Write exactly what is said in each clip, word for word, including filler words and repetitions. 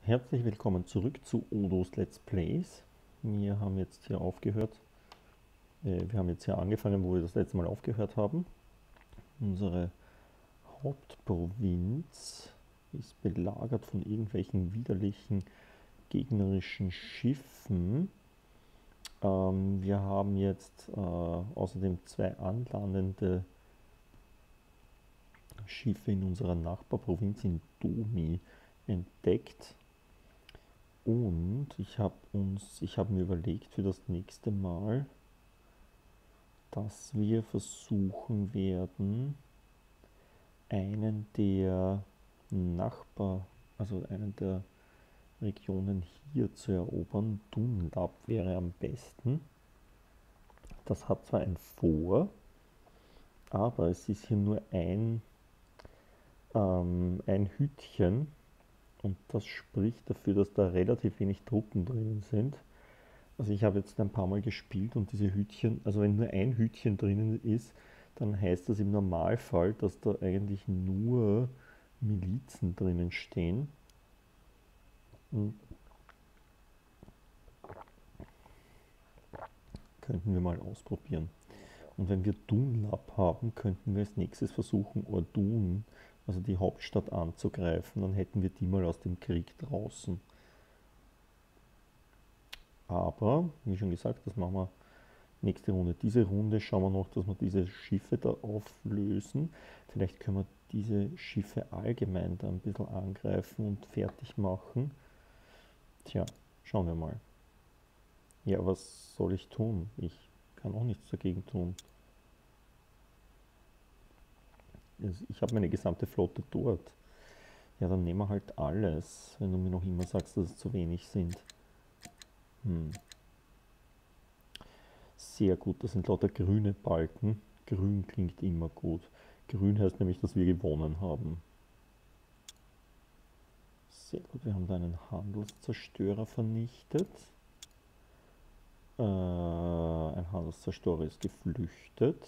Herzlich willkommen zurück zu Odos Let's Plays. Wir haben jetzt hier aufgehört, äh, wir haben jetzt hier angefangen, wo wir das letzte Mal aufgehört haben. Unsere Hauptprovinz ist belagert von irgendwelchen widerlichen gegnerischen Schiffen. Ähm, wir haben jetzt äh, außerdem zwei anlandende Schiffe in unserer Nachbarprovinz in Domi entdeckt. Und ich habe uns, ich habe mir überlegt für das nächste Mal, dass wir versuchen werden, einen der Nachbar, also einen der Regionen hier zu erobern. Dunlap wäre am besten. Das hat zwar ein Fort, aber es ist hier nur ein, ähm, ein Hütchen. Und das spricht dafür, dass da relativ wenig Truppen drinnen sind. Also ich habe jetzt ein paar Mal gespielt und diese Hütchen, also wenn nur ein Hütchen drinnen ist, dann heißt das im Normalfall, dass da eigentlich nur Milizen drinnen stehen. Und könnten wir mal ausprobieren. Und wenn wir Dunlap haben, könnten wir als nächstes versuchen, Ordun, also die Hauptstadt, anzugreifen. Dann hätten wir die mal aus dem Krieg draußen. Aber, wie schon gesagt, das machen wir nächste Runde. Diese Runde schauen wir noch, dass wir diese Schiffe da auflösen. Vielleicht können wir diese Schiffe allgemein da ein bisschen angreifen und fertig machen. Tja, schauen wir mal. Ja, was soll ich tun? Ich kann auch nichts dagegen tun. Ich habe meine gesamte Flotte dort. Ja, dann nehmen wir halt alles, wenn du mir noch immer sagst, dass es zu wenig sind. Hm. Sehr gut, das sind lauter grüne Balken. Grün klingt immer gut. Grün heißt nämlich, dass wir gewonnen haben. Sehr gut, wir haben da einen Handelszerstörer vernichtet. Äh, ein Handelszerstörer ist geflüchtet.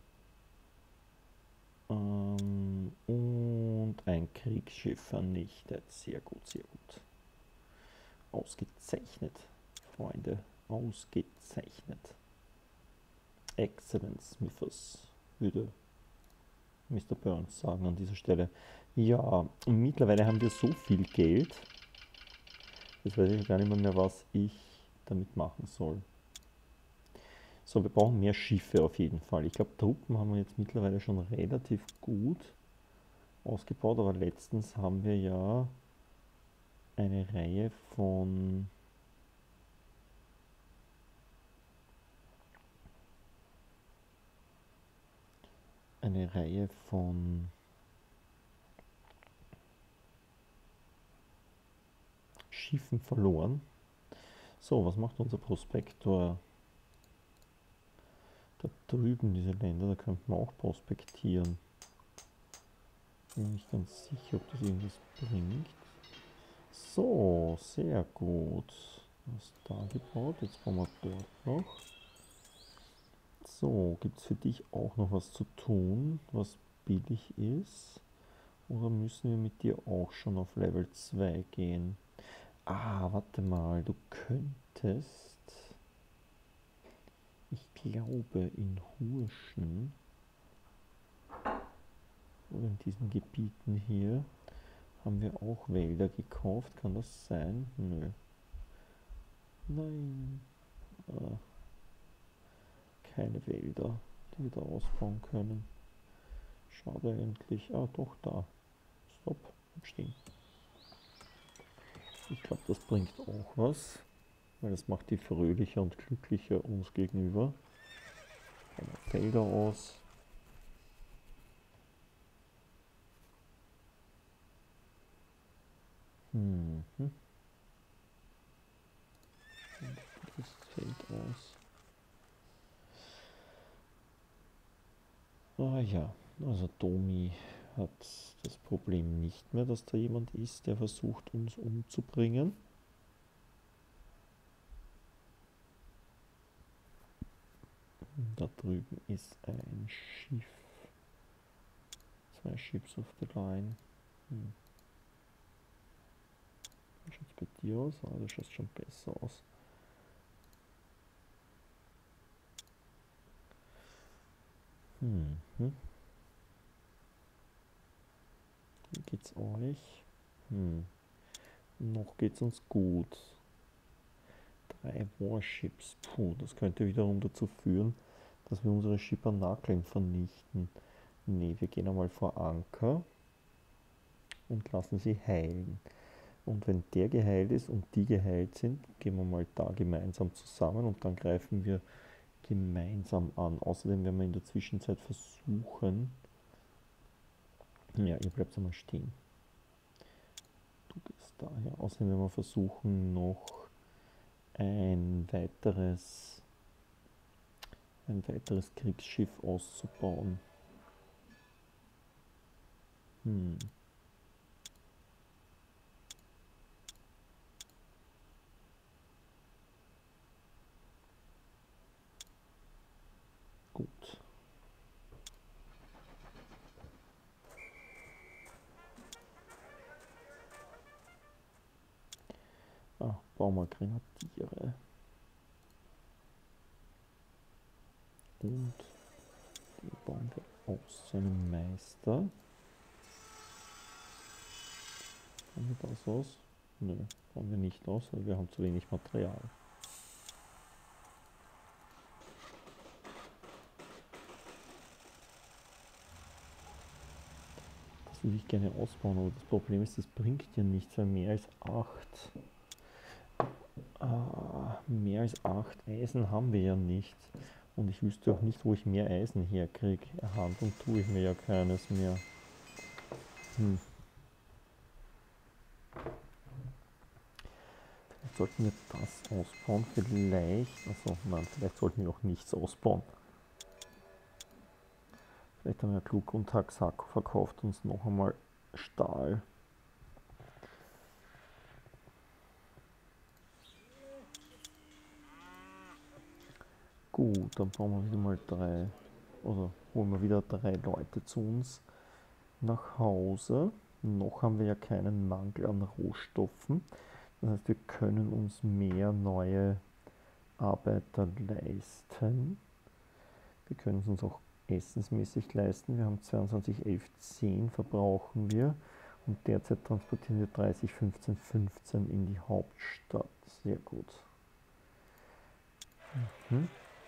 Ähm, und ein Kriegsschiff vernichtet. Sehr gut, sehr gut. Ausgezeichnet, Freunde. Ausgezeichnet. Excellent, Smithers, würde Mister Burns sagen an dieser Stelle. Ja, mittlerweile haben wir so viel Geld, jetzt weiß ich gar nicht mehr, mehr, was ich damit machen soll. So, wir brauchen mehr Schiffe auf jeden Fall. Ich glaube, Truppen haben wir jetzt mittlerweile schon relativ gut ausgebaut, aber letztens haben wir ja eine Reihe von eine Reihe von Schiffen verloren. So, was macht unser Prospektor? Da drüben diese Länder, da könnten wir auch prospektieren. Bin nicht ganz sicher, ob das irgendwas bringt. So, sehr gut. Was da gebaut? Jetzt brauchen wir dort noch. So, gibt es für dich auch noch was zu tun, was billig ist? Oder müssen wir mit dir auch schon auf Level zwei gehen? Ah, warte mal, du könntest... Ich glaube, in Hurschen oder in diesen Gebieten hier haben wir auch Wälder gekauft. Kann das sein? Nö. Nein. Äh, keine Wälder, die wir da ausbauen können. Schade eigentlich. Ah, doch, da. Stopp. Stehen. Ich glaube, das bringt auch was. Weil das macht die fröhlicher und glücklicher uns gegenüber. Felder aus. Hm. Das Feld aus. Ah ja, also Domi hat das Problem nicht mehr, dass da jemand ist, der versucht, uns umzubringen. Da drüben ist ein Schiff. Zwei Ships of the Line. Hm. bei dir aus? Ah, du schaust schon besser aus. Hm. Hm. Wie geht's euch? Hm. Noch geht's uns gut. Drei Warships. Puh, das könnte wiederum dazu führen, dass wir unsere Schippernakeln vernichten. Ne, wir gehen einmal vor Anker und lassen sie heilen. Und wenn der geheilt ist und die geheilt sind, gehen wir mal da gemeinsam zusammen und dann greifen wir gemeinsam an. Außerdem werden wir in der Zwischenzeit versuchen. Ja, ihr bleibt einmal stehen. Du gehst daher. Außerdem werden wir versuchen, noch ein weiteres, ein weiteres Kriegsschiff auszubauen. Hm. Gut. Ah, bauen wir Grenadiere. Und die bauen wir aus zu einem Meister. Bauen wir das aus? Nö, bauen wir nicht aus, weil wir haben zu wenig Material. Das würde ich gerne ausbauen, aber das Problem ist, das bringt ja nichts, weil mehr als acht Ah, mehr als acht Eisen haben wir ja nicht. Und ich wüsste auch nicht, wo ich mehr Eisen herkriege. Erhandeln tue ich mir ja keines mehr. Hm. Vielleicht sollten wir das ausbauen. Vielleicht, also nein, vielleicht sollten wir auch nichts ausbauen. Vielleicht haben wir Klug und Taxaco verkauft uns noch einmal Stahl. Gut, dann brauchen wir wieder mal drei, oder holen wir wieder drei Leute zu uns nach Hause. Noch haben wir ja keinen Mangel an Rohstoffen. Das heißt, wir können uns mehr neue Arbeiter leisten. Wir können es uns auch essensmäßig leisten. Wir haben zweiundzwanzig, elf, zehn verbrauchen wir. Und derzeit transportieren wir dreißig, fünfzehn, fünfzehn in die Hauptstadt. Sehr gut. Mhm.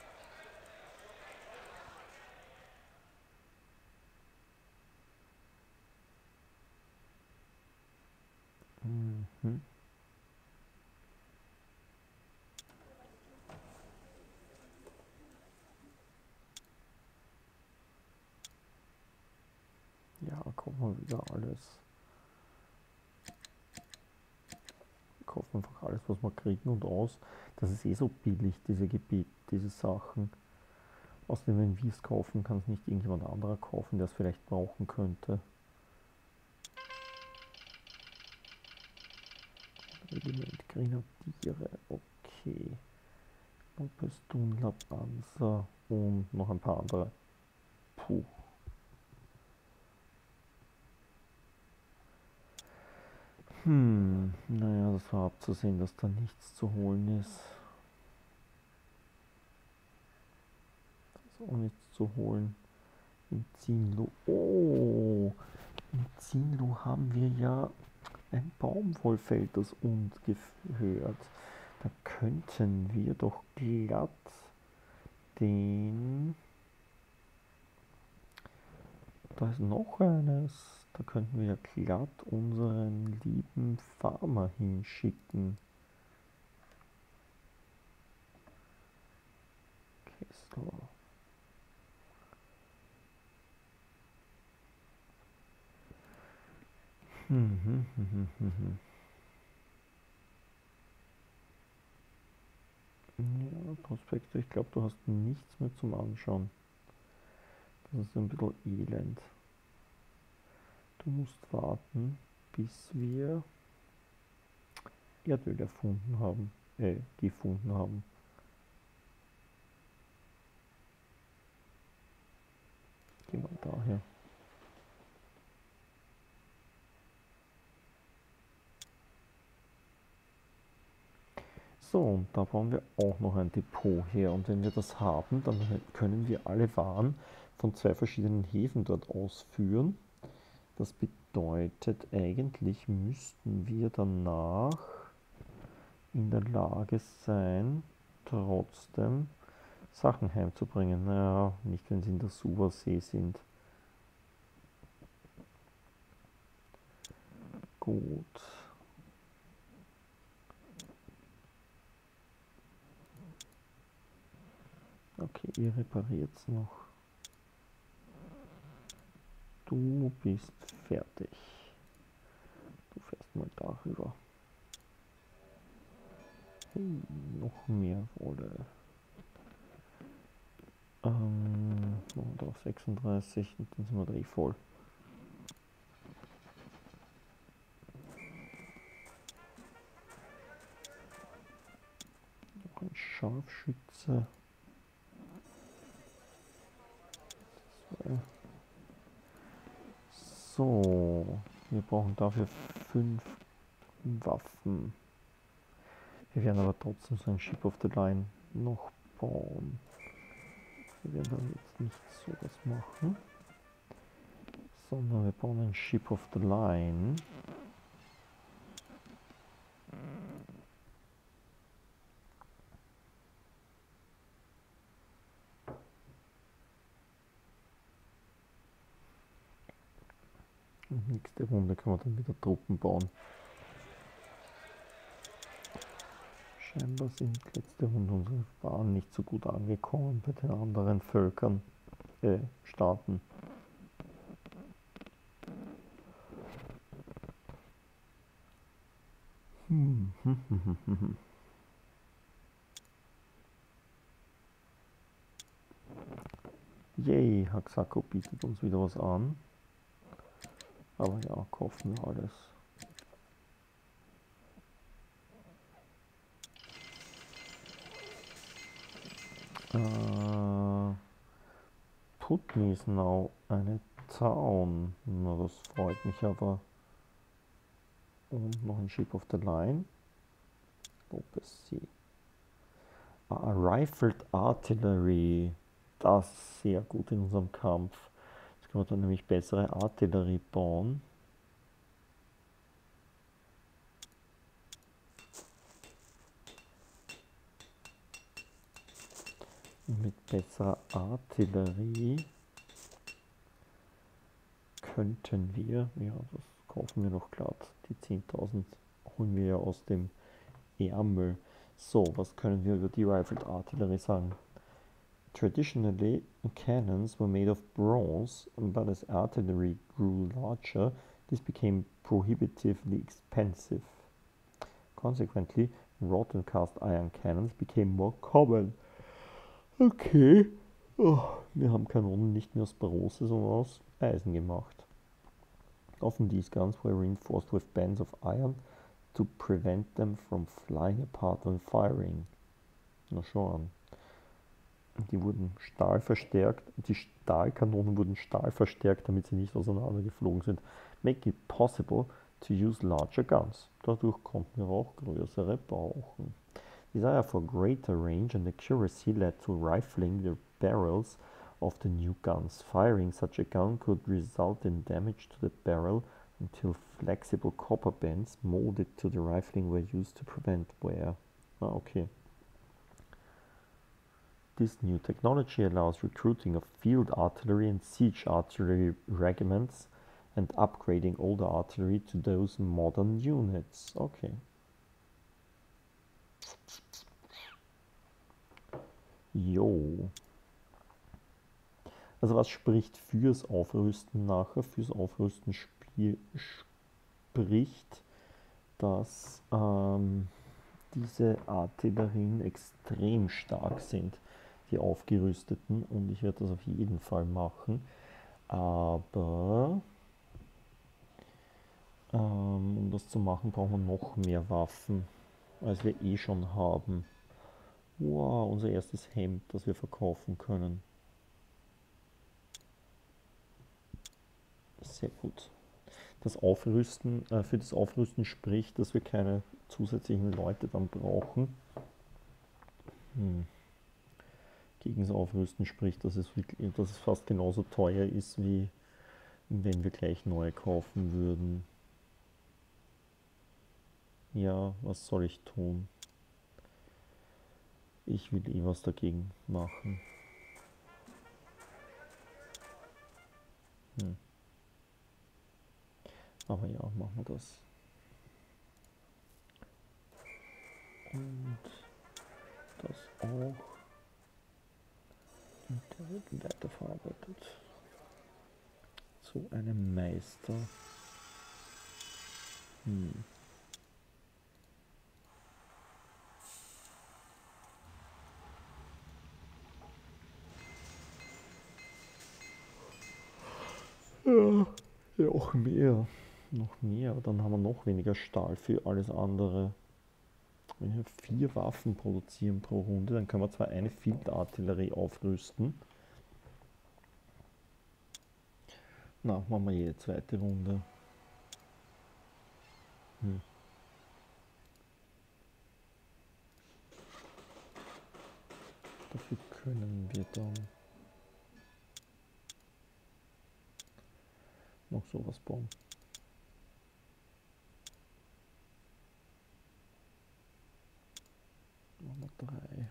Mhm. Ja, kaufen wir wieder alles. Wir kaufen einfach alles, was wir kriegen und aus. Das ist eh so billig, diese Gebiete, diese Sachen. Außerdem, wenn wir es kaufen, kann es nicht irgendjemand anderer kaufen, der es vielleicht brauchen könnte. Regiment Grenadiere, okay. Lopez, Dunlap, Ansa und noch ein paar andere. Puh. Hm, naja, das war abzusehen, dass da nichts zu holen ist. Da ist auch nichts zu holen. In Zinlu. Oh, in Zinlu haben wir ja ein Baumwollfeld, das uns gehört. Da könnten wir doch glatt den... Da ist noch eines. Da könnten wir ja glatt unseren lieben Farmer hinschicken. Kessler. Hm, hm, hm, hm, hm, hm. Ja, Prospektor, ich glaube, du hast nichts mehr zum Anschauen. Das ist ein bisschen elend. Du musst warten, bis wir Erdöl erfunden haben, äh, gefunden haben. Gehen wir daher. So, und da bauen wir auch noch ein Depot her. Und wenn wir das haben, dann können wir alle Waren von zwei verschiedenen Häfen dort ausführen. Das bedeutet, eigentlich müssten wir danach in der Lage sein, trotzdem Sachen heimzubringen. Naja, nicht wenn sie in der Suwasee sind. Gut. Okay, ihr repariert's noch. Du bist fertig. Du fährst mal darüber. Hey, noch mehr Wolle. Ähm, machen wir auf sechsunddreißig und dann sind wir da eh voll. Noch ein Scharfschütze. Zwei. So, wir brauchen dafür fünf Waffen. Wir werden aber trotzdem so ein Ship of the Line noch bauen. Wir werden dann jetzt nicht so das machen, sondern wir bauen ein Ship of the Line. Und nächste Runde können wir dann wieder Truppen bauen. Scheinbar sind letzte Runde unsere Waren nicht so gut angekommen bei den anderen Völkern, äh, Staaten. Hm. Yay, Haxako bietet uns wieder was an. Aber ja, kaufen wir alles. Uh, put me is now eine Town. Na, das freut mich aber. Und noch ein Ship of the Line. Opesee. Ah, Rifled Artillery. Das ist sehr gut in unserem Kampf. Jetzt können wir dann nämlich bessere Artillerie bauen. Und mit besserer Artillerie könnten wir, ja, das kaufen wir noch glatt, die zehntausend holen wir ja aus dem Ärmel. So, was können wir über die Rifled Artillery sagen? Traditionally, cannons were made of bronze, but as artillery grew larger, this became prohibitively expensive. Consequently, wrought and cast iron cannons became more common. Okay. Oh, wir haben Kanonen nicht mehr aus Bronze, sondern aus Eisen gemacht. Often these guns were reinforced with bands of iron to prevent them from flying apart when firing. Na schau an. Die wurden Stahl verstärkt, die Stahlkanonen wurden Stahl verstärkt, damit sie nicht auseinandergeflogen sind. Make it possible to use larger guns. Dadurch konnten wir auch größere brauchen. Desire for greater range and accuracy led to rifling the barrels of the new guns. Firing such a gun could result in damage to the barrel until flexible copper bands molded to the rifling were used to prevent wear. Ah, okay. This new technology allows recruiting of field artillery and siege artillery regiments and upgrading older artillery to those modern units. Okay. Jo. Also was spricht fürs Aufrüsten nachher? Fürs Aufrüsten spiel, spricht, dass ähm, diese Artillerien extrem stark sind, die aufgerüsteten, und ich werde das auf jeden Fall machen. Aber ähm, um das zu machen, brauchen wir noch mehr Waffen, als wir eh schon haben. Wow, unser erstes Hemd, das wir verkaufen können. Sehr gut. das Aufrüsten, äh, für das Aufrüsten spricht, dass wir keine zusätzlichen Leute dann brauchen. Hm. Gegen das Aufrüsten spricht, dass es, wirklich, dass es fast genauso teuer ist, wie wenn wir gleich neue kaufen würden. Ja, was soll ich tun? Ich will eh was dagegen machen. Hm. Aber ja, machen wir das. Und das auch. Und der wird weiterverarbeitet. Zu einem Meister. Hm. Ja, noch mehr. Noch mehr. Dann haben wir noch weniger Stahl für alles andere. Wenn wir vier Waffen produzieren pro Runde, dann können wir zwar eine Field-Artillerie aufrüsten. Na, machen wir jede zweite Runde. Hm. Dafür können wir dann noch sowas bauen. Machen wir drei.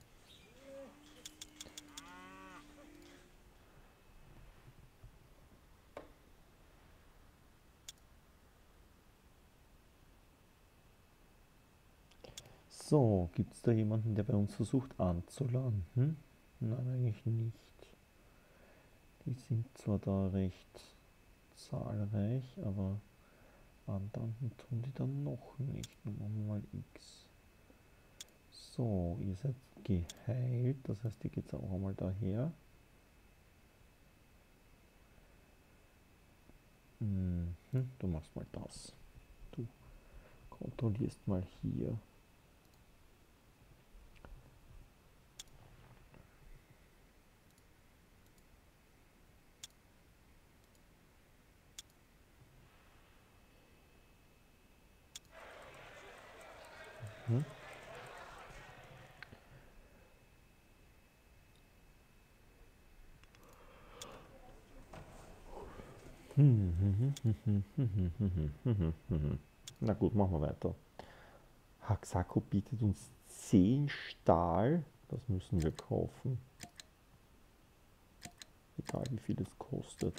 So, gibt es da jemanden, der bei uns versucht anzulanden? Nein, eigentlich nicht. Die sind zwar da recht zahlreich, aber anlanden tun die dann noch nicht. Dann machen wir mal X. So, ihr seid geheilt, das heißt, ihr geht auch einmal daher. Mhm, du machst mal das. Du kontrollierst mal hier. Mhm. Na gut, machen wir weiter. Haxako bietet uns zehn Stahl. Das müssen wir kaufen. Egal wie viel es kostet.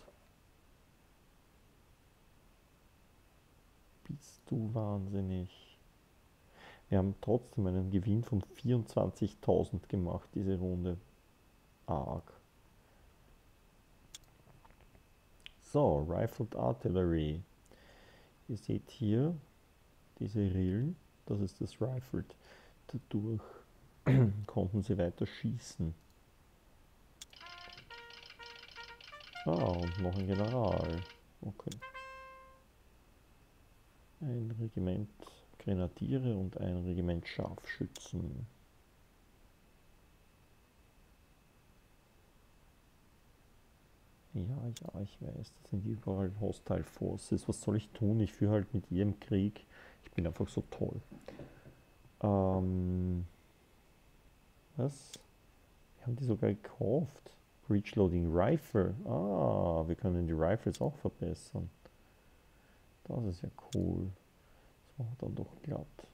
Bist du wahnsinnig? Wir haben trotzdem einen Gewinn von vierundzwanzigtausend gemacht, diese Runde. Arg. So, Rifled Artillery. Ihr seht hier diese Rillen, das ist das Rifled. Dadurch konnten sie weiter schießen. Ah, und noch ein General. Okay. Ein Regiment Grenadiere und ein Regiment Scharfschützen. Ja, ja, ich weiß, das sind überall Hostile Forces. Was soll ich tun? Ich führe halt mit jedem Krieg. Ich bin einfach so toll. Ähm, was? Wir haben die sogar gekauft. Breech Loading Rifle. Ah, wir können die Rifles auch verbessern. Das ist ja cool. Das machen wir dann doch glatt.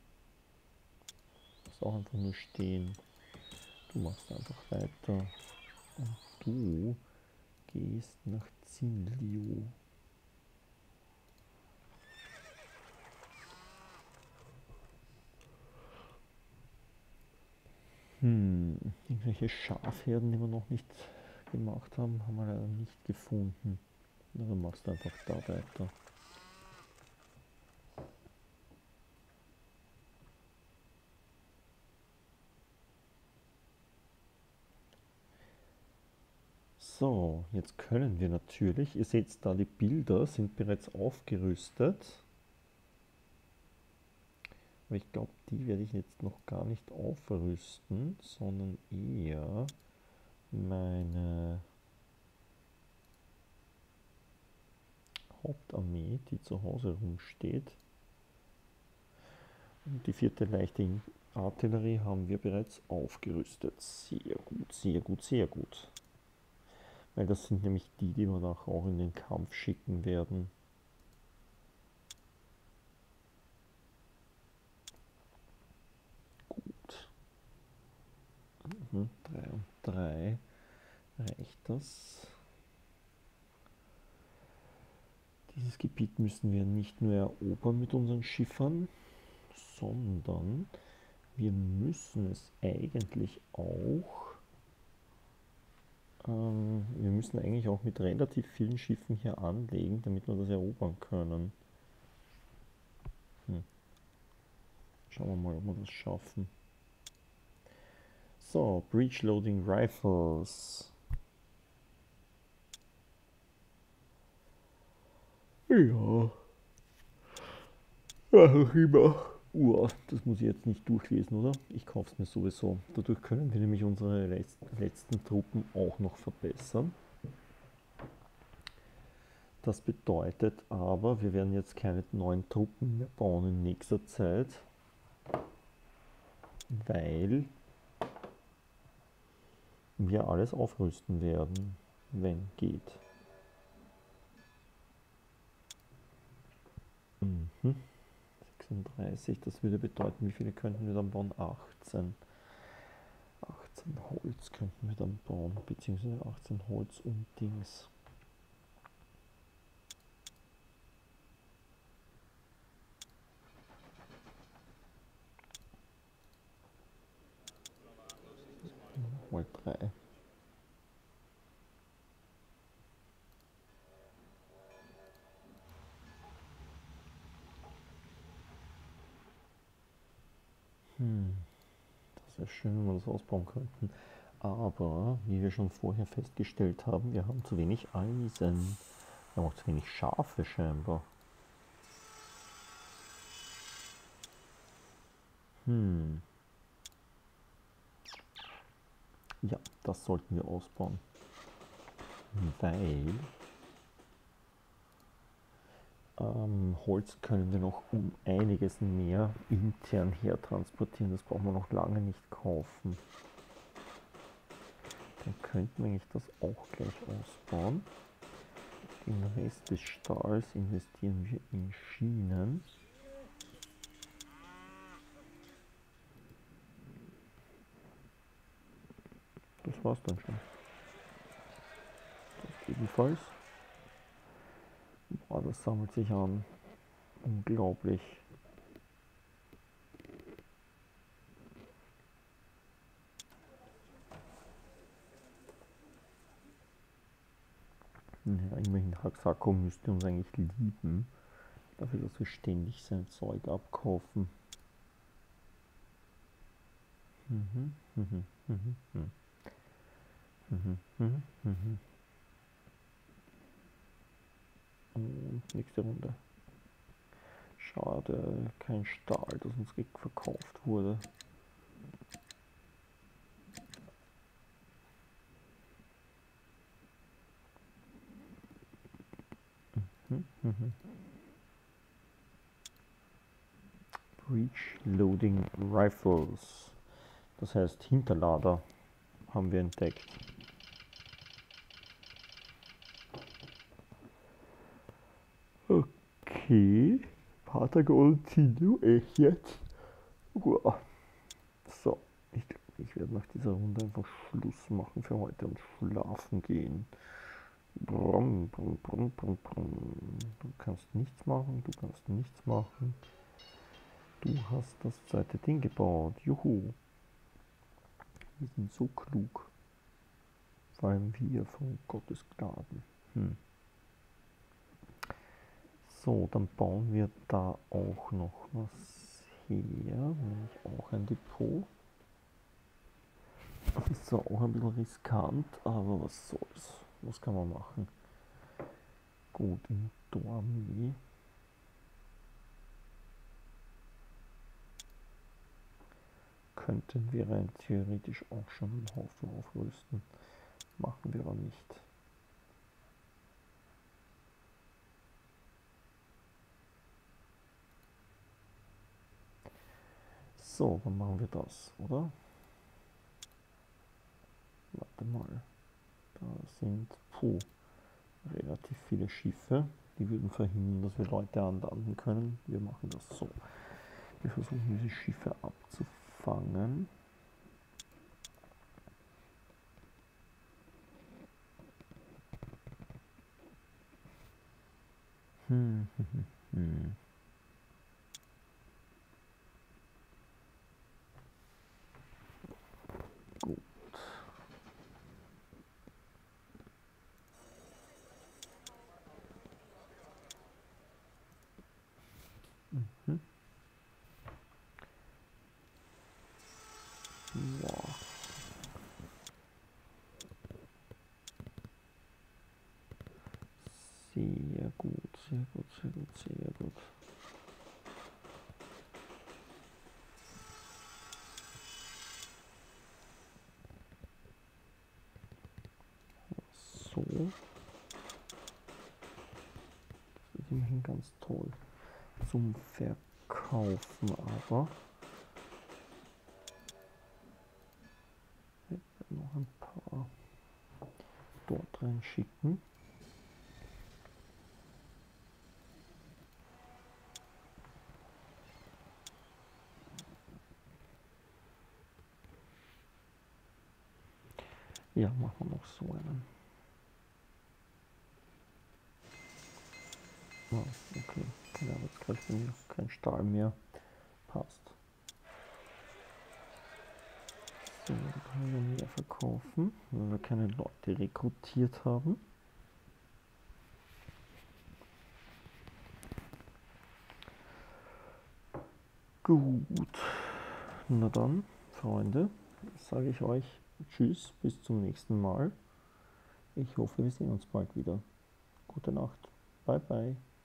Das auch einfach nur stehen. Du machst einfach weiter. Und du gehst nach Zinliu. Hm, irgendwelche Schafherden, die wir noch nicht gemacht haben, haben wir leider nicht gefunden. Na, dann machst du einfach da weiter. So, jetzt können wir natürlich, ihr seht da, die Bilder sind bereits aufgerüstet. Aber ich glaube, die werde ich jetzt noch gar nicht aufrüsten, sondern eher meine Hauptarmee, die zu Hause rumsteht. Und die vierte leichte Artillerie haben wir bereits aufgerüstet. Sehr gut, sehr gut, sehr gut. Weil das sind nämlich die, die wir nachher auch in den Kampf schicken werden. Gut. Mhm, drei und drei. Reicht das? Dieses Gebiet müssen wir nicht nur erobern mit unseren Schiffern, sondern wir müssen es eigentlich auch, ähm, wir müssen eigentlich auch mit relativ vielen Schiffen hier anlegen, damit wir das erobern können. Hm. Schauen wir mal, ob wir das schaffen. So, Breech Loading Rifles. Ja. Was auch immer. Uah, das muss ich jetzt nicht durchlesen, oder? Ich kaufe es mir sowieso. Dadurch können wir nämlich unsere letzten Truppen auch noch verbessern. Das bedeutet aber, wir werden jetzt keine neuen Truppen mehr bauen in nächster Zeit, weil wir alles aufrüsten werden, wenn geht. Mhm. sechsunddreißig, das würde bedeuten, wie viele könnten wir dann bauen? achtzehn. achtzehn Holz könnten wir dann bauen, beziehungsweise achtzehn Holz und Dings. Mal drei. Hm. Das wäre schön, wenn wir das ausbauen könnten. Aber, wie wir schon vorher festgestellt haben, wir haben zu wenig Eisen. Wir haben auch zu wenig Schafe scheinbar. Hm. Ja, das sollten wir ausbauen. Weil ähm, Holz können wir noch um einiges mehr intern her transportieren. Das brauchen wir noch lange nicht kaufen. Dann könnten wir eigentlich das auch gleich ausbauen. Den Rest des Stahls investieren wir in Schienen. Das war's dann schon. Das ebenfalls. Boah, das sammelt sich an. Unglaublich. Ja, immerhin Haxako müsste uns eigentlich lieben, dafür, dass wir ständig sein Zeug abkaufen. Mhm, mhm, mhm, mhm. Mhm, mhm, mhm. Und nächste Runde. Schade, kein Stahl, das uns verkauft wurde. Mhm, mhm. Breech Loading Rifles. Das heißt Hinterlader haben wir entdeckt. Okay. Patagon Tino, echt jetzt? Uah. So, ich, ich werde nach dieser Runde einfach Schluss machen für heute und schlafen gehen. Brumm, brumm, brumm, brumm, brumm. Du kannst nichts machen, du kannst nichts machen. Du hast das zweite Ding gebaut. Juhu. Wir sind so klug. Vor allem wir von Gottes Gnaden. Hm. So, dann bauen wir da auch noch was her. Nämlich auch ein Depot. Das ist zwar auch ein bisschen riskant, aber was soll's. Was kann man machen? Gut, in Dormi könnten wir rein theoretisch auch schon einen Haufen aufrüsten. Machen wir aber nicht. So, dann machen wir das, oder? Warte mal. Da sind, puh, relativ viele Schiffe. Die würden verhindern, dass wir Leute anlanden können. Wir machen das so. Wir versuchen, diese Schiffe abzufangen. Hm, hm, hm, hm. Gut. Mhm. Wow. Sehr gut, sehr gut, sehr gut, sehr gut. So. Das ist immerhin ganz toll. Zum Verkaufen aber. Ich werde noch ein paar dort reinschicken. Ja, machen wir noch so einen. Oh, okay, keine Arbeitskräfte mehr, kein Stahl mehr. Passt. So, dann können wir mehr verkaufen, weil wir keine Leute rekrutiert haben. Gut. Na dann, Freunde, sage ich euch Tschüss, bis zum nächsten Mal. Ich hoffe, wir sehen uns bald wieder. Gute Nacht. Bye, bye.